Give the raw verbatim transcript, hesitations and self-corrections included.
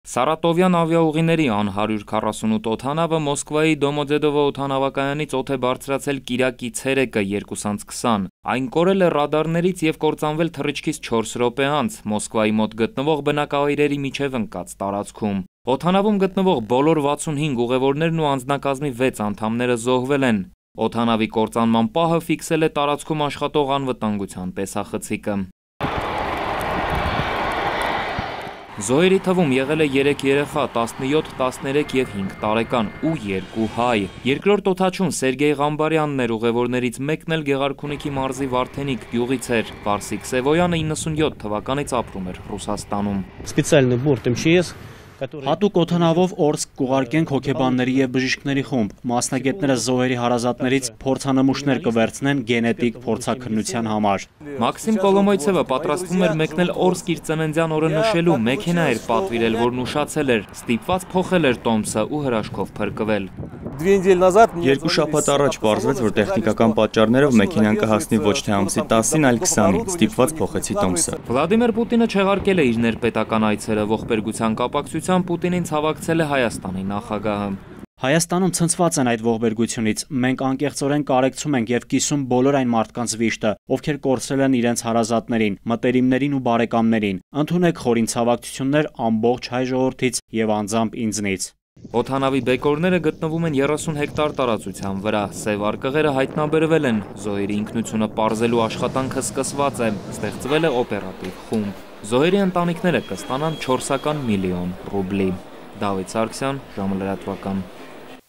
Սարատովյան ավիաուղիների ան հարյուր քառասունութ օդանավը Մոսկվայի Դոմոդեդովո օդանավակայանից օդ է բարձրացել կիրակի ցերեկը երկուսից քսան։ Այն կորել է ռադարներից եւ կործանվել թռիչքից չորս րոպե անց Մոսկվայի մոտ գտնվող բնակավայրերի միջև ընկած տարածքում։ Օդանավում գտնվող բոլոր վաթսունհինգ ուղևորներն ու անձնակազմի վեց անդամները զոհվել են։ Օդանավի կործանման պահը ֆիքսել է տարածքում աշխատող անվտանգության տեսախցիկը։ Զոհերի թվում եղել է երեք երեխա, տասնյոթ, տասներեք եւ հինգ տարեկան ու երկու հայ։ Երկրորդ օդաչուն Սերգեյ Ղամբարյանն էր, ուղևորներից մեկն էլ Գեղարքունիքի մարզի Վարդենիկ գյուղից էր։ Վարսիկ Սևոյանը իննսունյոթ թվականից ապրում էր Ռուսաստանում։ Специальный борт эմ չե էս Հատուկ օդանավով Օրսկ կուղարկենք հոգեբանների եւ բժիշկների խումբ։ Մասնագետները զոհերի հարազատներից փորձանմուշներ կվերցնեն գենետիկ փորձաքննության համար։ Մաքսիմ Կոլոմոյցևը պատրաստվում էր մեկնել Օրսկ իր ծննդյան օրը նշելու, մեքենա էր պատվիրել, որն ուշացել էր, ստիպված փոխել էր տոմսը ու հրաշքով փրկվել։ Երկու շաբաթ առաջ պարզվեց, որ տեխնիկական պատճառներով մեքենան կհասնի ոչ թե ամսի տասին, այլ քսանին, ստիպված փոխեցի տոմսը։ Վլադիմիր Պուտինը չեղարկել է իր ներպետական այցերը, ողբերգության կապակցությամբ Պուտինին ցավակցել է Հայաստանի նախագահը։ Հայաստանում ցնցված են այդ ողբերգությունից։ Մենք անկեղծորեն կարեկցում ենք եւ կիսում բոլոր այն մարդկանց վիշտը, ովքեր կորցրել են իրենց հարազատներին, մտերիմներին ու բարեկամներին։ Ընդունեք խորին ցավակցություններ ամբողջ հայ ժողովրդից եւ անձամբ ինձնից։ Օդանավի բեկորները գտնվում են երեսուն հեկտար տարածության վրա, սև արկղերը հայտնաբերվել են, զոհերի ինքնությունը պարզելու աշխատանքը սկսված է, ստեղծվել է օպերատիվ խումբ։ Զոհերի ընտանիքները կստանան չորսական միլիոն ռուբլի։ Դավիթ Սարգսյան, ժամը լրատվական։